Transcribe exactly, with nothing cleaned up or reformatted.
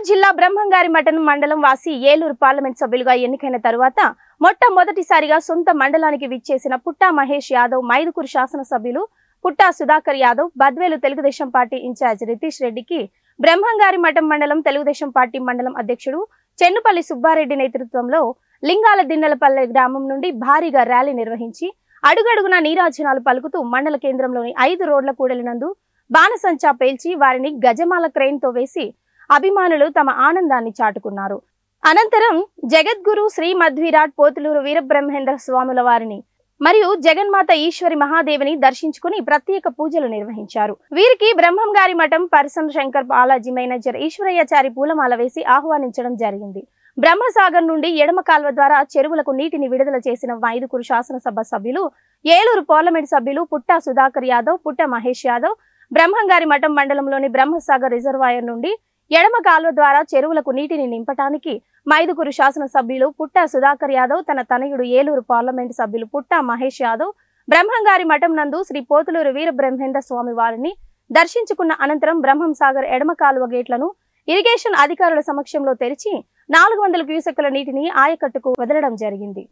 నెల్లూరు జిల్లా బ్రహ్మంగారిమఠం మండలం వాసి ఏలూరు పార్లమెంట్ సభ్యులుగా ఎన్నికైన తరువాత మొట్టమొదటిసారిగా సొంత మండలానికి విచ్చేసిన పుట్టా మహేష్ యాదవ్ మైదుకూరు శాసనసభ్యులు పుట్టా సుధాకర్ యాదవ్ బద్వేలు తెలుగుదేశం పార్టీ ఇన్ఛార్జ్ రితీష్ రెడ్డికి బ్రహ్మంగారిమఠం మండలం తెలుగుదేశం పార్టీ మండలం అధ్యక్షుడు చెన్నుపల్లి సుబ్బారెడ్డి నేతృత్వంలో లింగాల దిన్నెలపల్లె గ్రామం నుండి భారీగా ర్యాలీ నిర్వహించి అడుగడుగున నీరాజనాలు పలుకుతూ మండల కేంద్రంలోని ఐదు రోడ్ల కూడలినందు బాణసంచా పేల్చి వారిని గజమాల క్రెయిన్ తో వేసి అభిమానులు తమ ఆనందాన్ని చాటుకున్నారు. అనంతరం జగద్గురు శ్రీ మధ్విరాట్ పోతులూరు వీరబ్రహ్మేంద్ర స్వాముల వారిని మరియు జగన్మాత ఈశ్వరి మహాదేవిని దర్శించుకుని ప్రత్యేక పూజలు నిర్వహించారు. వీరికి బ్రహ్మంగారిమఠం పర్సన్ శంకర్ బాలాజీ మేనేజర్ ఈశ్వరయ్యచారి పూలమాల వేసి ఆహ్వానించడం జరిగింది. బ్రహ్మసాగర్ నుండి ఎడమ కాల్వ ద్వారా చెరువులకు నీటిని విడుదల చేసిన మైదుకూరు శాసనసభ సభ్యులు, ఏలూరు పార్లమెంట్ సభ్యులు పుట్టా సుధాకర్ యాదవ్, పుట్టా మహేష్ యాదవ్ బ్రహ్మంగారిమఠం మండలంలోని బ్రహ్మసాగర్ రిజర్వాయర్ నుండి ఎడమ కాల్వ ద్వారా చెరువులకు నీటిని నింపటానికి మైదుకూరు శాసనసభ్యులు పుట్టా సుధాకర్ యాదవ్ తన తనయుడు ఏలూరు పార్లమెంట్ సభ్యులు పుట్టా మహేష్ యాదవ్ బ్రహ్మంగారిమఠం నందు శ్రీ పోతులూరు వీరబ్రహ్మేంద్ర స్వామి వారిని దర్శించుకున్న అనంతరం బ్రహ్మం సాగర్ ఎడమ కాలువ గేట్లను ఇరిగేషన్ అధికారుల సమక్షంలో తెరిచి నాలుగు వందల క్యూసెక్కుల నీటిని ఆయకట్టుకు వదలడం జరిగింది.